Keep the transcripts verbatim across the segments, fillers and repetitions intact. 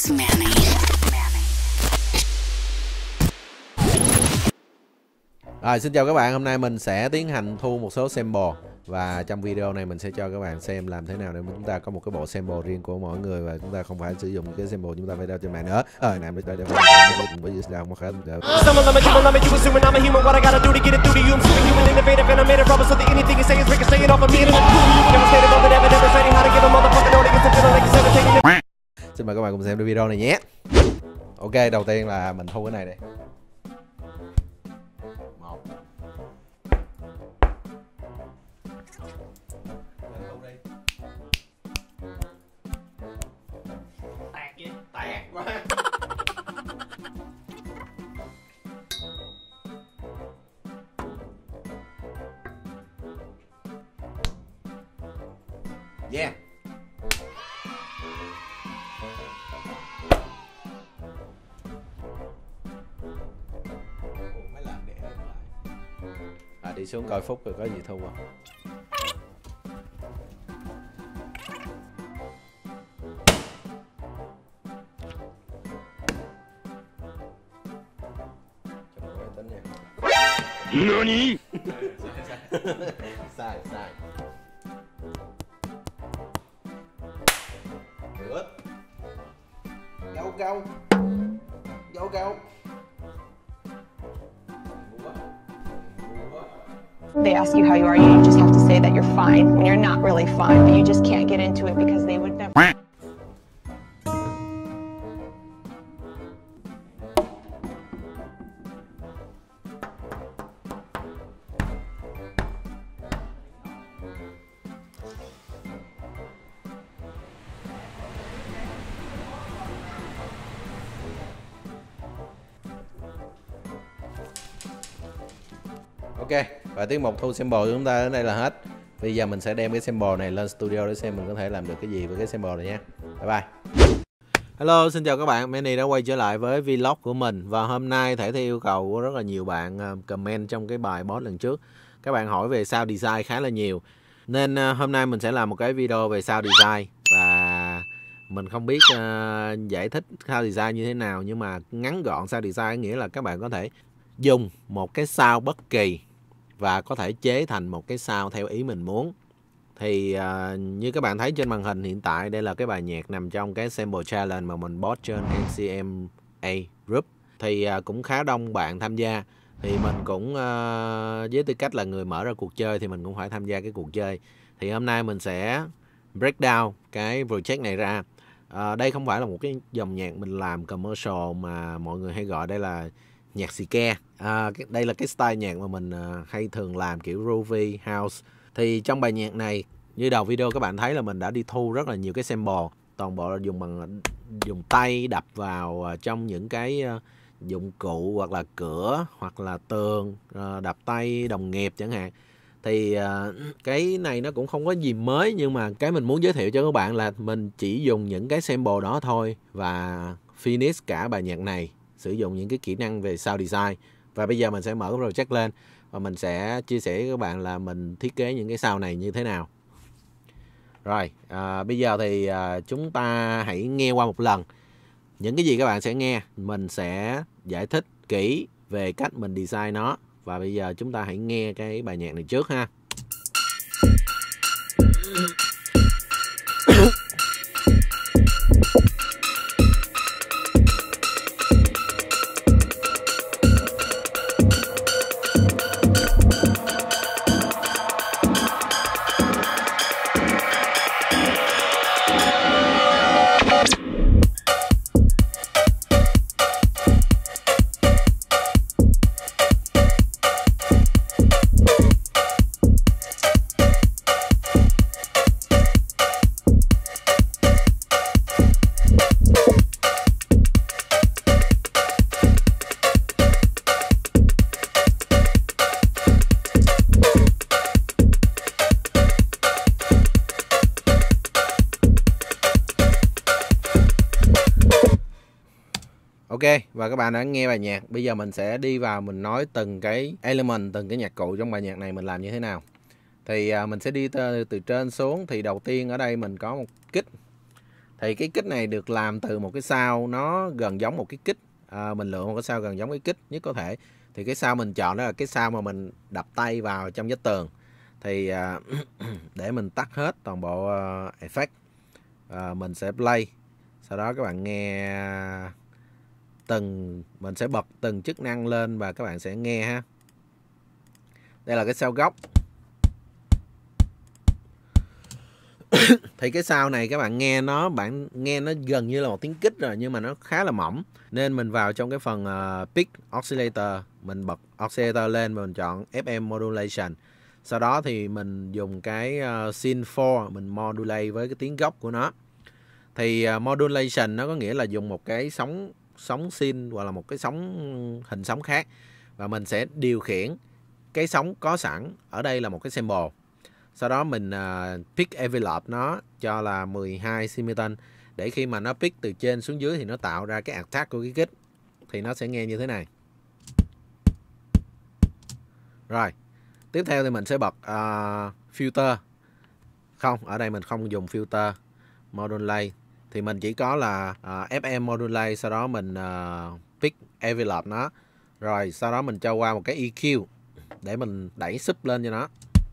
It's Manny. Rồi, xin chào các bạn, hôm nay mình sẽ tiến hành thu một số sample. Và trong video này mình sẽ cho các bạn xem làm thế nào để chúng ta có một cái bộ sample riêng của mỗi người. Và chúng ta không phải sử dụng cái sample chúng ta phải đeo trên mạng nữa. Ờ, này mới đeo đeo Xin mời các bạn cùng xem video này nhé. Ok, đầu tiên là mình thu cái này đi. Yeah. À, đi xuống coi Phúc rồi có gì thu không? Nani? Sai, sai. Good. Go, go. Go, go. They ask you how you are, you just have to say that you're fine when you're not really fine, but you just can't get into it because they would never. Ok, và tiết mục thu sample của chúng ta đến đây là hết. Bây giờ mình sẽ đem cái sample này lên studio để xem mình có thể làm được cái gì với cái sample này nha. Bye bye. Hello, xin chào các bạn, Manny đã quay trở lại với vlog của mình. Và hôm nay thể theo yêu cầu của rất là nhiều bạn comment trong cái bài post lần trước. Các bạn hỏi về sound design khá là nhiều. Nên hôm nay mình sẽ làm một cái video về sound design. Và mình không biết uh, giải thích sound design như thế nào. Nhưng mà ngắn gọn sound design nghĩa là các bạn có thể dùng một cái sound bất kỳ và có thể chế thành một cái sound theo ý mình muốn. Thì uh, như các bạn thấy trên màn hình hiện tại, đây là cái bài nhạc nằm trong cái sample challenge mà mình post trên em xê em a group. Thì uh, cũng khá đông bạn tham gia. Thì mình cũng uh, với tư cách là người mở ra cuộc chơi thì mình cũng phải tham gia cái cuộc chơi. Thì hôm nay mình sẽ break down cái project này ra. Uh, đây không phải là một cái dòng nhạc mình làm commercial mà mọi người hay gọi đây là nhạc xì ke. À, đây là cái style nhạc mà mình uh, hay thường làm kiểu groovy house. Thì trong bài nhạc này, như đầu video các bạn thấy là mình đã đi thu rất là nhiều cái sample. Toàn bộ là dùng bằng dùng tay đập vào uh, trong những cái uh, dụng cụ hoặc là cửa hoặc là tường, uh, đập tay đồng nghiệp chẳng hạn. Thì uh, cái này nó cũng không có gì mới, nhưng mà cái mình muốn giới thiệu cho các bạn là mình chỉ dùng những cái sample đó thôi và finish cả bài nhạc này sử dụng những cái kỹ năng về sound design. Và bây giờ mình sẽ mở cái project lên và mình sẽ chia sẻ với các bạn là mình thiết kế những cái sound này như thế nào. Rồi, à, bây giờ thì à, chúng ta hãy nghe qua một lần những cái gì các bạn sẽ nghe. Mình sẽ giải thích kỹ về cách mình design nó. Và bây giờ chúng ta hãy nghe cái bài nhạc này trước ha. Ok, và các bạn đã nghe bài nhạc. Bây giờ mình sẽ đi vào mình nói từng cái element, từng cái nhạc cụ trong bài nhạc này mình làm như thế nào. Thì à, mình sẽ đi từ, từ trên xuống. Thì đầu tiên ở đây mình có một kích. Thì cái kích này được làm từ một cái sound nó gần giống một cái kích. À, mình lựa một cái sound gần giống cái kích nhất có thể. Thì cái sound mình chọn đó là cái sound mà mình đập tay vào trong vách tường. Thì à, để mình tắt hết toàn bộ uh, effect, à, mình sẽ play. Sau đó các bạn nghe từng, mình sẽ bật từng chức năng lên và các bạn sẽ nghe ha. Đây là cái sound gốc. Thì cái sound này các bạn nghe nó, bạn nghe nó gần như là một tiếng kích rồi, nhưng mà nó khá là mỏng. Nên mình vào trong cái phần uh, Pick Oscillator, mình bật Oscillator lên và mình chọn ép em Modulation. Sau đó thì mình dùng cái uh, Synth bốn, mình modulate với cái tiếng gốc của nó. Thì uh, Modulation nó có nghĩa là dùng một cái sóng sóng synth hoặc là một cái sóng hình sóng khác. Và mình sẽ điều khiển cái sóng có sẵn, ở đây là một cái sample. Sau đó mình uh, pick envelope nó cho là mười hai Simultan, để khi mà nó pick từ trên xuống dưới thì nó tạo ra cái attack của cái kích. Thì nó sẽ nghe như thế này. Rồi, tiếp theo thì mình sẽ bật uh, filter. Không, ở đây mình không dùng filter. Modulate thì mình chỉ có là uh, ép em Modulate, sau đó mình uh, pick envelope nó. Rồi sau đó mình cho qua một cái e quy để mình đẩy sub lên cho nó.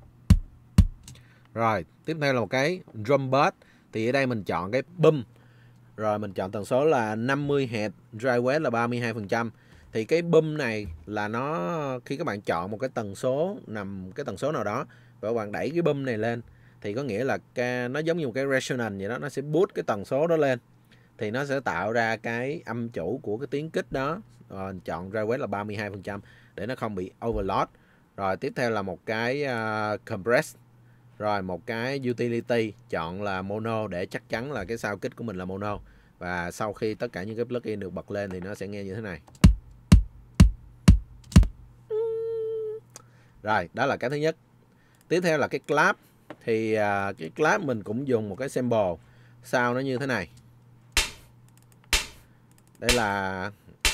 Rồi, tiếp theo là một cái drum bass. Thì ở đây mình chọn cái boom. Rồi mình chọn tần số là năm mươi hertz, dry wet là ba mươi hai phần trăm. Thì cái boom này là nó, khi các bạn chọn một cái tần số nằm cái tần số nào đó và các bạn đẩy cái boom này lên thì có nghĩa là cái, nó giống như một cái resonance vậy đó, nó sẽ boost cái tần số đó lên. Thì nó sẽ tạo ra cái âm chủ của cái tiếng kích đó. Rồi mình chọn dry wet là ba mươi hai phần trăm để nó không bị overload. Rồi tiếp theo là một cái uh, compress. Rồi một cái utility, chọn là mono để chắc chắn là cái sound kích của mình là mono. Và sau khi tất cả những cái plugin được bật lên thì nó sẽ nghe như thế này. Rồi, đó là cái thứ nhất. Tiếp theo là cái clap. Thì uh, cái clap mình cũng dùng một cái sample sound nó như thế này. Đây là,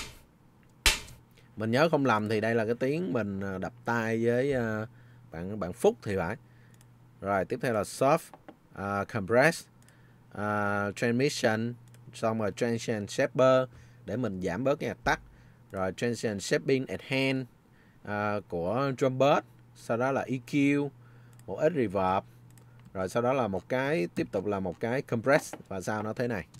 mình nhớ không lầm thì đây là cái tiếng mình đập tay với uh, bạn bạn Phúc thì phải. Rồi tiếp theo là soft, uh, compress, uh, transmission, xong rồi transition shaper để mình giảm bớt cái tắc. Rồi transition shaping at hand uh, của drum bass. Sau đó là e quy, một ít reverb. Rồi sau đó là một cái, tiếp tục là một cái compress và sao nó thế này.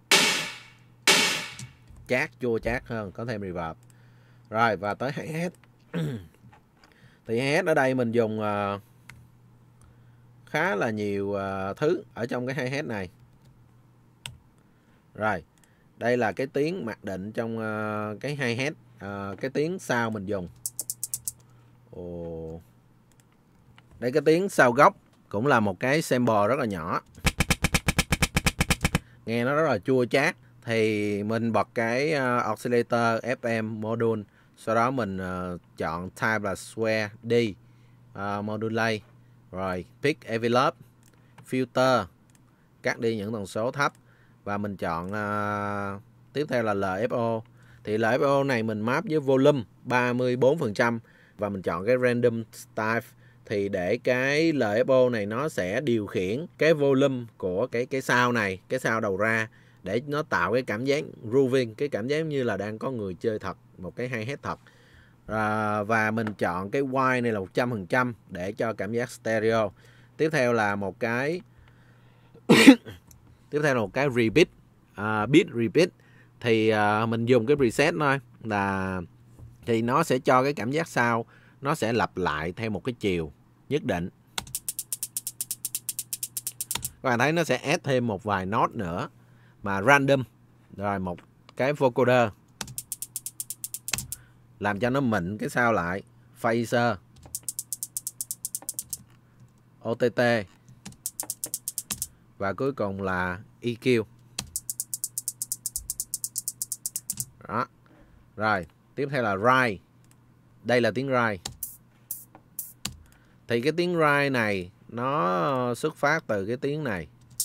Chát, chua chát hơn, có thêm reverb. Rồi và tới hi-hat. Thì hi-hat ở đây mình dùng uh, khá là nhiều uh, thứ ở trong cái hi-hat này. Rồi, đây là cái tiếng mặc định trong uh, cái hi-hat, uh, cái tiếng sau mình dùng. Ồ. Đây cái tiếng sau gốc cũng là một cái sample rất là nhỏ. Nghe nó rất là chua chát. Thì mình bật cái uh, oscillator ép em module. Sau đó mình uh, chọn type là square D, uh, modulate. Rồi pick envelope, filter, cắt đi những tần số thấp. Và mình chọn uh, tiếp theo là lờ ép o. Thì lờ ép o này mình map với volume ba mươi bốn phần trăm. Và mình chọn cái random type. Thì để cái lờ ép o này nó sẽ điều khiển cái volume của cái cái sound này, cái sound đầu ra, để nó tạo cái cảm giác grooving, cái cảm giác như là đang có người chơi thật, một cái hi-hat thật. À, và mình chọn cái wide này là một trăm phần trăm để cho cảm giác stereo. Tiếp theo là một cái tiếp theo là một cái repeat, uh, beat repeat. Thì uh, mình dùng cái preset thôi, là thì nó sẽ cho cái cảm giác sound nó sẽ lặp lại theo một cái chiều nhất định. Các bạn thấy nó sẽ add thêm một vài nốt nữa mà random. Rồi một cái vocoder làm cho nó mịn cái sound lại. Phaser, o tê tê và cuối cùng là e quy. Đó. Rồi tiếp theo là ride. Đây là tiếng ride. Thì cái tiếng ride này nó xuất phát từ cái tiếng này.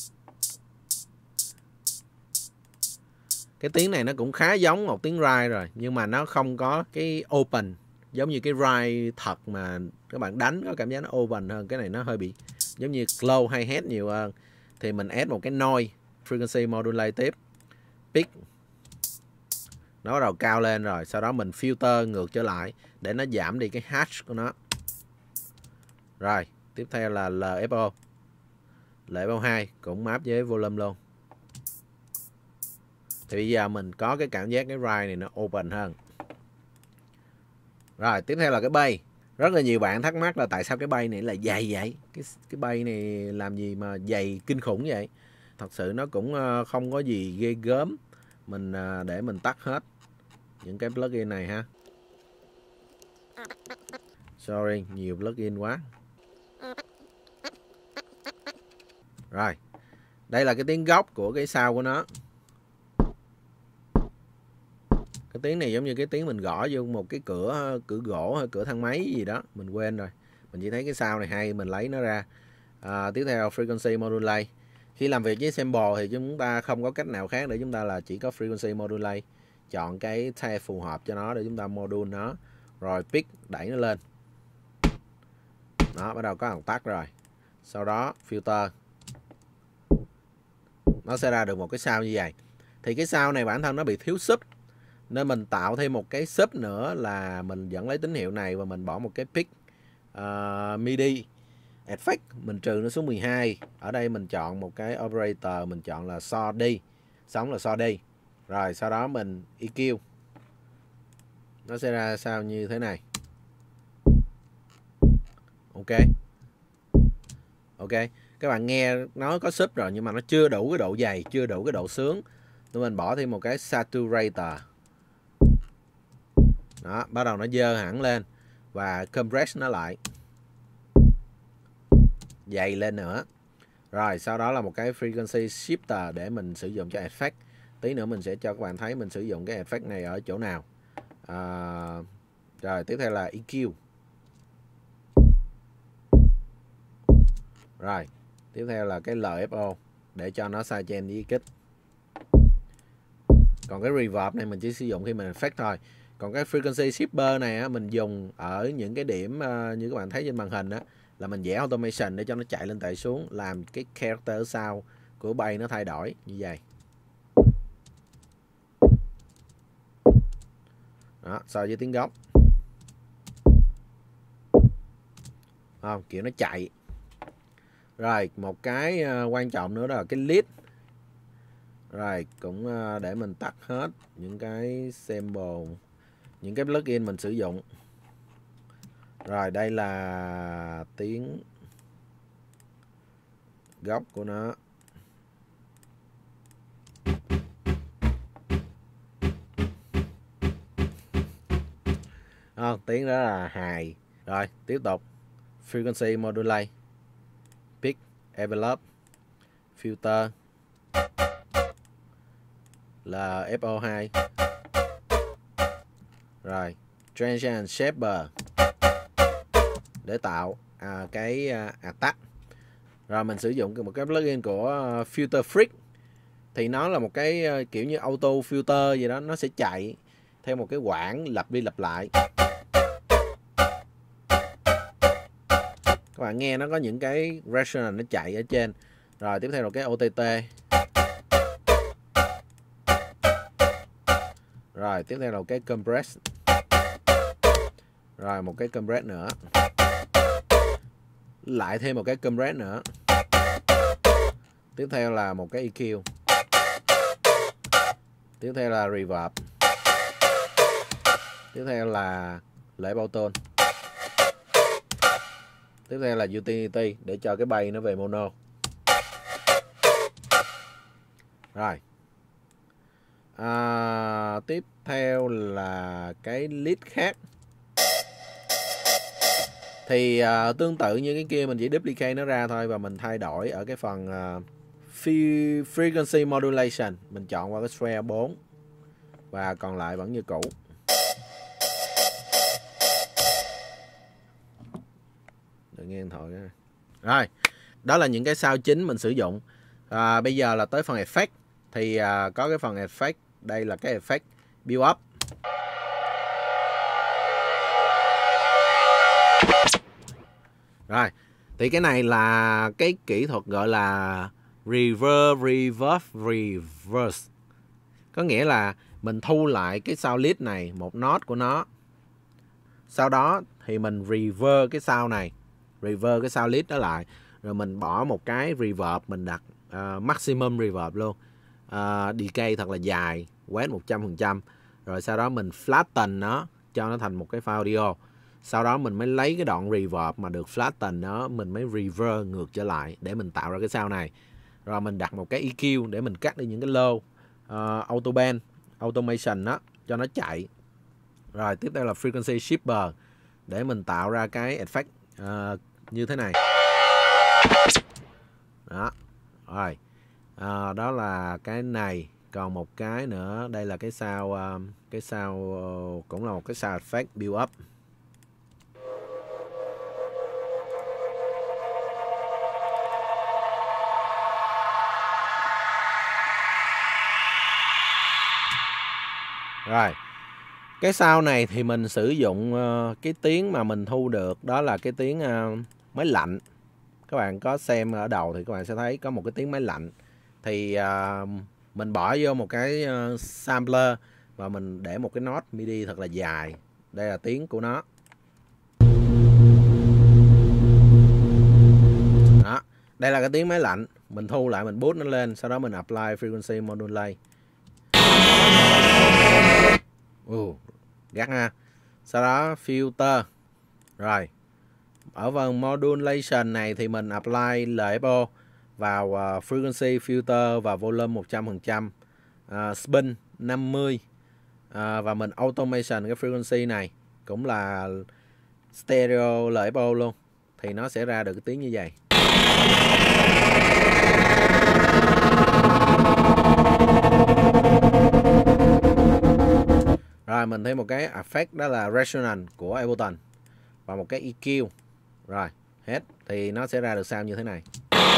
Cái tiếng này nó cũng khá giống một tiếng ride rồi, nhưng mà nó không có cái open giống như cái ride thật mà các bạn đánh có cảm giác nó open hơn. Cái này nó hơi bị giống như slow hi-hat nhiều hơn. Thì mình add một cái noise frequency modulate tiếp, pick, nó bắt đầu cao lên rồi, sau đó mình filter ngược trở lại để nó giảm đi cái hash của nó. Rồi tiếp theo là lờ ép o, lờ ép o hai cũng map với volume luôn. Thì bây giờ mình có cái cảm giác cái ride này nó open hơn. Rồi tiếp theo là cái bay. Rất là nhiều bạn thắc mắc là tại sao cái bay này là dày vậy, cái cái bay này làm gì mà dày kinh khủng vậy. Thật sự nó cũng không có gì ghê gớm. Mình để mình tắt hết những cái plugin này ha. Sorry, nhiều plugin quá. Rồi, đây là cái tiếng gốc của cái sound của nó. Cái tiếng này giống như cái tiếng mình gõ vô một cái cửa cửa gỗ hay cửa thang máy gì đó, mình quên rồi. Mình chỉ thấy cái sound này hay, mình lấy nó ra. À, tiếp theo frequency modulate. Khi làm việc với sample thì chúng ta không có cách nào khác để chúng ta là chỉ có frequency modulate. Chọn cái tag phù hợp cho nó để chúng ta module nó. Rồi pick, đẩy nó lên. Đó, bắt đầu có thằng tắt rồi. Sau đó filter. Nó sẽ ra được một cái sound như vậy. Thì cái sound này bản thân nó bị thiếu sub, nên mình tạo thêm một cái sub nữa là mình vẫn lấy tín hiệu này và mình bỏ một cái pick uh, midi effect, mình trừ nó xuống mười hai. Ở đây mình chọn một cái operator, mình chọn là so đi, sống là so đi. Rồi sau đó mình e quy. Nó sẽ ra sao như thế này. Ok. Ok. Các bạn nghe nó có sub rồi nhưng mà nó chưa đủ cái độ dày, chưa đủ cái độ sướng. Nên mình bỏ thêm một cái saturator. Đó, bắt đầu nó dơ hẳn lên và compress nó lại, dày lên nữa. Rồi sau đó là một cái frequency shifter để mình sử dụng cho effect. Tí nữa mình sẽ cho các bạn thấy mình sử dụng cái effect này ở chỗ nào. À, rồi tiếp theo là e quy. Rồi tiếp theo là cái lờ ép o để cho nó sidechain với kích. Còn cái reverb này mình chỉ sử dụng khi mình effect thôi. Còn cái frequency shifter này á, mình dùng ở những cái điểm uh, như các bạn thấy trên màn hình á, là mình vẽ automation để cho nó chạy lên chạy xuống, làm cái character sound của bay nó thay đổi như vậy. Đó, so với tiếng gốc. Không, kiểu nó chạy. Rồi, một cái uh, quan trọng nữa đó là cái lead. Rồi, cũng uh, để mình tắt hết những cái sample, những cái plugin mình sử dụng. Rồi, đây là tiếng gốc của nó. Không, tiếng đó là hài. Rồi, tiếp tục. Frequency modulate, pick, envelope, filter, là ép o hai. Rồi, transition shaper để tạo à, cái à, attack. Rồi mình sử dụng một cái plugin của uh, Filter Freak. Thì nó là một cái uh, kiểu như auto filter gì đó, nó sẽ chạy theo một cái quãng lặp đi lặp lại. Các bạn nghe nó có những cái resonance nó chạy ở trên. Rồi tiếp theo là cái o tê tê. Rồi tiếp theo là cái compress. Rồi một cái compress nữa. Lại thêm một cái compress nữa. Tiếp theo là một cái e quy. Tiếp theo là reverb. Tiếp theo là lễ bảo tone. Tiếp theo là utility để cho cái bay nó về mono. Rồi à, tiếp theo là cái lead khác. Thì uh, tương tự như cái kia, mình chỉ duplicate nó ra thôi và mình thay đổi ở cái phần uh, frequency modulation, mình chọn qua cái sphere bốn và còn lại vẫn như cũ. Đừng nghe điện thoại nha. Rồi, đó là những cái sound chính mình sử dụng. À, bây giờ là tới phần effect. Thì uh, có cái phần effect, đây là cái effect build up. Rồi, thì cái này là cái kỹ thuật gọi là reverb, reverb, reverse. Có nghĩa là mình thu lại cái sound lead này, một nốt của nó. Sau đó thì mình reverb cái sound này, reverb cái sound lead đó lại. Rồi mình bỏ một cái reverb, mình đặt uh, maximum reverb luôn. Uh, decay thật là dài, quét một trăm phần trăm. Rồi sau đó mình flatten nó, cho nó thành một cái file audio. Sau đó mình mới lấy cái đoạn reverb mà được flatten đó, mình mới reverb ngược trở lại để mình tạo ra cái sound này. Rồi mình đặt một cái e quy để mình cắt đi những cái low, uh, auto band, automation đó, cho nó chạy. Rồi tiếp theo là frequency shifter để mình tạo ra cái effect uh, như thế này. Đó. Rồi. À, đó là cái này. Còn một cái nữa, đây là cái sound uh, cái sound uh, cũng là một cái sound effect build up. Rồi. Cái sound này thì mình sử dụng uh, cái tiếng mà mình thu được, đó là cái tiếng uh, máy lạnh. Các bạn có xem ở đầu thì các bạn sẽ thấy có một cái tiếng máy lạnh. Thì uh, mình bỏ vô một cái uh, sampler và mình để một cái nốt midi thật là dài. Đây là tiếng của nó. Đó. Đây là cái tiếng máy lạnh. Mình thu lại, mình boost nó lên. Sau đó mình apply frequency modulate. Uh, gắt ha. Sau đó filter. Rồi. Ở phần modulation này thì mình apply lờ ép o vào uh, frequency filter và volume một trăm phần trăm, uh, spin năm mươi, uh, và mình automation cái frequency này cũng là stereo lờ ép o luôn, thì nó sẽ ra được cái tiếng như vậy. Rồi mình thêm một cái effect, đó là resonance của Ableton và một cái e quy. Rồi hết thì nó sẽ ra được sound như thế này.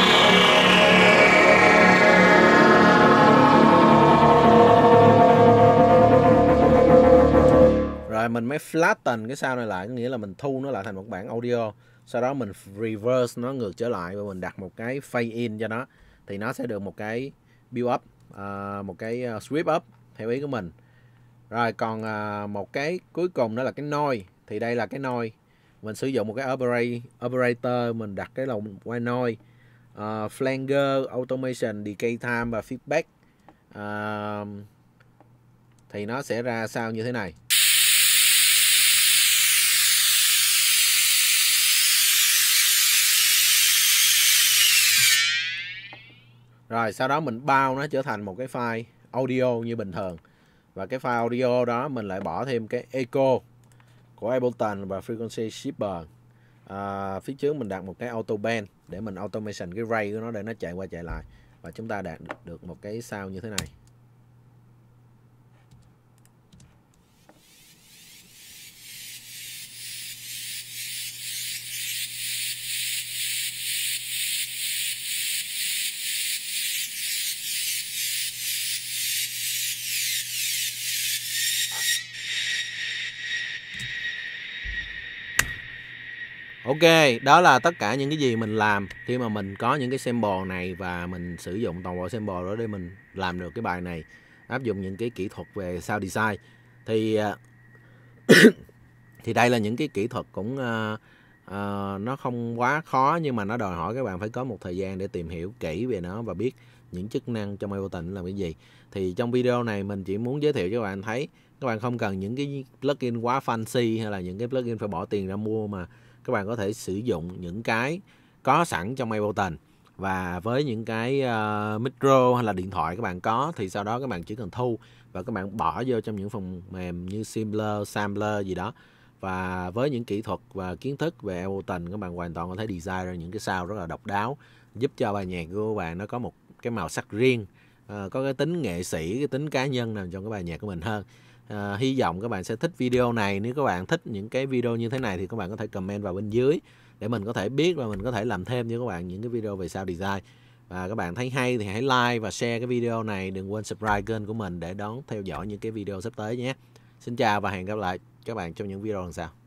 Rồi mình mới flatten cái sound này lại, có nghĩa là mình thu nó lại thành một bản audio. Sau đó mình reverse nó ngược trở lại và mình đặt một cái fade in cho nó, thì nó sẽ được một cái build up, uh, một cái sweep up theo ý của mình. Rồi còn uh, một cái cuối cùng đó là cái noise. Thì đây là cái noise. Mình sử dụng một cái operator, mình đặt cái lồng white noise, uh, flanger, automation, decay time và feedback. Uh, thì nó sẽ ra sao như thế này. Rồi sau đó mình bao nó trở thành một cái file audio như bình thường. Và cái file audio đó mình lại bỏ thêm cái echo của Ableton và frequency shifter. À, phía trước mình đặt một cái auto band để mình automation cái ray của nó để nó chạy qua chạy lại. Và chúng ta đạt được một cái sound như thế này. Ok, đó là tất cả những cái gì mình làm khi mà mình có những cái sample này và mình sử dụng toàn bộ sample đó để mình làm được cái bài này, áp dụng những cái kỹ thuật về sound design. Thì thì đây là những cái kỹ thuật cũng uh, uh, nó không quá khó, nhưng mà nó đòi hỏi các bạn phải có một thời gian để tìm hiểu kỹ về nó và biết những chức năng trong Ableton là cái gì. Thì trong video này mình chỉ muốn giới thiệu cho các bạn thấy, các bạn không cần những cái plugin quá fancy hay là những cái plugin phải bỏ tiền ra mua, mà các bạn có thể sử dụng những cái có sẵn trong Ableton. Và với những cái uh, micro hay là điện thoại các bạn có, thì sau đó các bạn chỉ cần thu và các bạn bỏ vô trong những phần mềm như Simpler, Sampler gì đó. Và với những kỹ thuật và kiến thức về Ableton, các bạn hoàn toàn có thể design ra những cái sound rất là độc đáo, giúp cho bài nhạc của các bạn nó có một cái màu sắc riêng, uh, có cái tính nghệ sĩ, cái tính cá nhân nằm trong cái bài nhạc của mình hơn. Uh, hy vọng các bạn sẽ thích video này. Nếu các bạn thích những cái video như thế này thì các bạn có thể comment vào bên dưới để mình có thể biết và mình có thể làm thêm cho các bạn những cái video về sound design. Và các bạn thấy hay thì hãy like và share cái video này. Đừng quên subscribe kênh của mình để đón theo dõi những cái video sắp tới nhé. Xin chào và hẹn gặp lại các bạn trong những video lần sau.